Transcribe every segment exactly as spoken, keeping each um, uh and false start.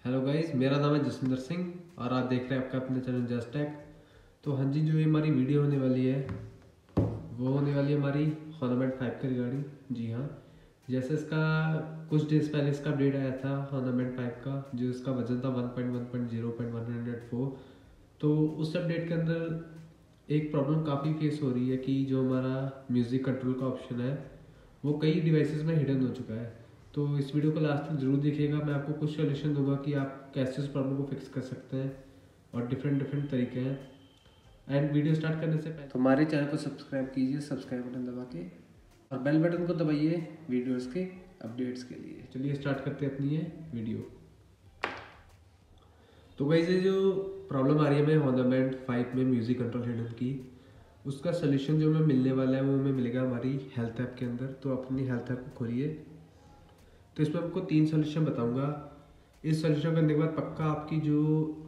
Hello guys, मेरा नाम है जसविंदर सिंह और आप देख रहे हैं आपका अपने चैनल जस्ट टेक। तो हाँ जी, जो ये हमारी वीडियो होने वाली है वो होने वाली है हमारी हॉर्नमेंट फाइव के रिगार्डिंग। जी हाँ, जैसे इसका कुछ डेज पहले इसका अपडेट आया था हॉर्नमेंट फाइव का, जो इसका वर्जन था one point one point zero point one hundred four. तो उस अपडेट के अंदर एक प्रॉब्लम काफ़ी फेस हो रही है कि जो हमारा म्यूज़िक कंट्रोल का ऑप्शन है वो कई डिवाइसेस में हिडन हो चुका है। तो इस वीडियो को लास्ट तक जरूर देखिएगा, मैं आपको कुछ सोल्यूशन दूंगा कि आप कैसे उस प्रॉब्लम को फिक्स कर सकते हैं और डिफरेंट डिफरेंट तरीके हैं। एंड वीडियो स्टार्ट करने से पहले तो हमारे चैनल को सब्सक्राइब कीजिए, सब्सक्राइब बटन दबा के, और बेल बटन को दबाइए वीडियोस के अपडेट्स के लिए। चलिए स्टार्ट करते हैं अपनी ये वीडियो। तो गाइस, ये जो प्रॉब्लम आ रही है हमें हॉर्नमेंट फाइव में म्यूजिक कंट्रोल हिडन की, उसका सोल्यूशन जो हमें मिलने वाला है वो हमें मिलेगा हमारी हेल्थ ऐप के अंदर। तो अपनी हेल्थ ऐप को खोलिए। तो इसमें आपको तीन सोल्यूशन बताऊंगा। इस सोल्यूशन करने के बाद पक्का आपकी जो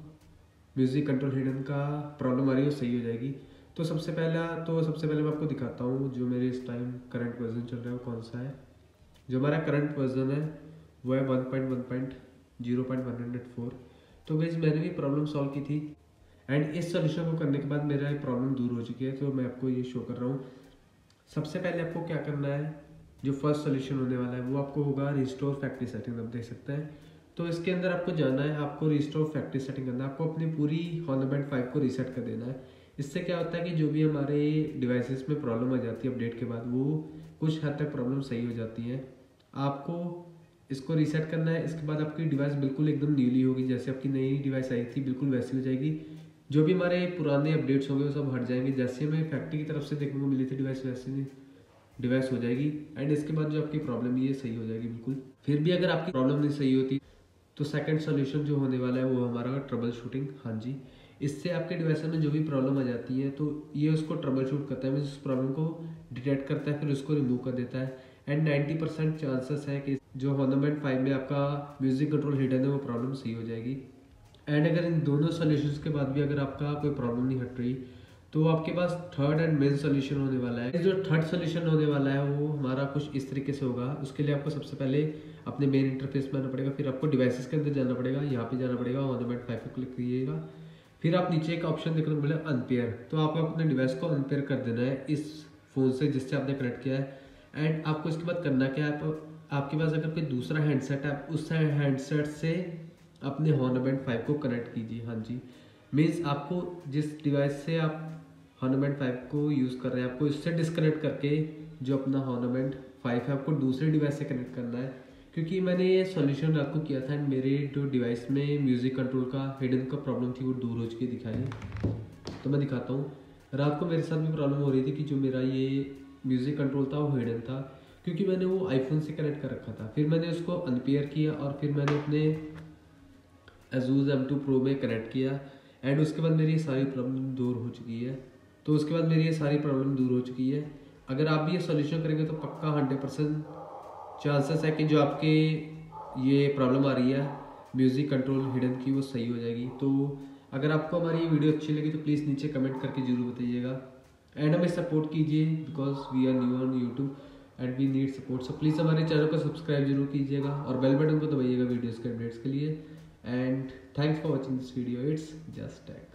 म्यूजिक कंट्रोल हिडन का प्रॉब्लम आ रही है वो सही हो जाएगी। तो सबसे पहला तो सबसे पहले मैं आपको दिखाता हूँ जो मेरे इस टाइम करंट वर्जन चल रहा है वो कौन सा है। जो हमारा करंट वर्जन है वो है one point one point zero point one hundred four. तो गाइस, मैंने भी प्रॉब्लम सॉल्व की थी एंड इस सोल्यूशन को करने के बाद मेरा ये प्रॉब्लम दूर हो चुकी है। तो मैं आपको ये शो कर रहा हूँ। सबसे पहले आपको क्या करना है, जो फर्स्ट सोल्यूशन होने वाला है वो आपको होगा रिस्टोर फैक्ट्री सेटिंग। आप देख सकते हैं। तो इसके अंदर आपको जाना है, आपको रिस्टोर फैक्ट्री सेटिंग करना है, आपको अपनी पूरी हॉर्नमेंट फाइव को रीसेट कर देना है। इससे क्या होता है कि जो भी हमारे डिवाइसेस में प्रॉब्लम आ जाती है अपडेट के बाद, वो कुछ हद तक प्रॉब्लम सही हो जाती है। आपको इसको रीसेट करना है। इसके बाद आपकी डिवाइस बिल्कुल एकदम न्यूली होगी, जैसे आपकी नई डिवाइस आई थी बिल्कुल वैसी हो जाएगी। जो भी हमारे पुराने अपडेट्स होंगे वो सब हट जाएंगे। जैसे हमें फैक्ट्री की तरफ से देखने को मिली थी डिवाइस, वैसे डिवाइस हो जाएगी। एंड इसके बाद जो आपकी प्रॉब्लम है ये सही हो जाएगी बिल्कुल। फिर भी अगर आपकी प्रॉब्लम नहीं सही होती तो सेकंड सोल्यूशन जो होने वाला है वो हमारा ट्रबल शूटिंग। हाँ जी, इससे आपके डिवाइस में जो भी प्रॉब्लम आ जाती है तो ये उसको ट्रबल शूट करता है, उस प्रॉब्लम को डिटेक्ट करता है, फिर उसको रिमूव कर देता है। एंड नाइन्टी परसेंट चांसेस है कि जो हॉर्नमेंट फाइव में आपका म्यूजिक कंट्रोल हिडन है वो प्रॉब्लम सही हो जाएगी। एंड अगर इन दोनों सोल्यूशंस के बाद भी अगर आपका कोई प्रॉब्लम नहीं हट रही तो आपके पास थर्ड एंड मेन सोल्यूशन होने वाला है। जो थर्ड सोल्यूशन होने वाला है वो हमारा कुछ इस तरीके से होगा। उसके लिए आपको सबसे पहले अपने मेन इंटरफेस में आना पड़ेगा, फिर आपको डिवाइसेस के अंदर जाना पड़ेगा, यहाँ पे जाना पड़ेगा, हॉर्नमेंट फाइव पे क्लिक कीजिएगा। फिर आप नीचे एक ऑप्शन देखने को मिलेगा अनपेयर। तो आपको अपने डिवाइस को अनपेयर कर देना है इस फोन से जिससे आपने कनेक्ट किया है। एंड आपको इसके बाद करना क्या है, आपके पास अगर कोई दूसरा हैंडसेट है उस हैंडसेट से अपने हॉर्नमेंट फाइव को कनेक्ट कीजिए। हाँ जी, मीन्स आपको जिस डिवाइस से आप हॉर्नमेंट फाइव को यूज़ कर रहे हैं आपको इससे डिस्कनेक्ट करके जो अपना हॉर्नमेंट फाइव है आपको दूसरे डिवाइस से कनेक्ट करना है। क्योंकि मैंने ये सॉल्यूशन रात को किया था एंड मेरे जो डिवाइस में म्यूज़िक कंट्रोल का हिडन का प्रॉब्लम थी वो दूर हो चुकी दिखाई। तो मैं दिखाता हूँ। रात को मेरे साथ भी प्रॉब्लम हो रही थी कि जो मेरा ये म्यूज़िक कंट्रोल था वो हिडन था, क्योंकि मैंने वो आईफोन से कनेक्ट कर रखा था। फिर मैंने उसको अनपेयर किया और फिर मैंने अपने एजूस एम टू प्रो में कनेक्ट किया एंड उसके बाद मेरी सारी प्रॉब्लम दूर हो चुकी है। तो उसके बाद मेरी ये सारी प्रॉब्लम दूर हो चुकी है। अगर आप भी ये सॉल्यूशन करेंगे तो पक्का हंड्रेड परसेंट चांसेस है कि जो आपके ये प्रॉब्लम आ रही है म्यूज़िक कंट्रोल हिडन की वो सही हो जाएगी। तो अगर आपको हमारी ये वीडियो अच्छी लगी तो प्लीज़ नीचे कमेंट करके जरूर बताइएगा एंड हमें सपोर्ट कीजिए, because we are new on YouTube and we need support. So please हमारे चैनल को सब्सक्राइब जरूर कीजिएगा और बेल बटन को दबाइएगा वीडियोज़ के अपडेट्स के लिए। And thanks for watching this video. It's just take.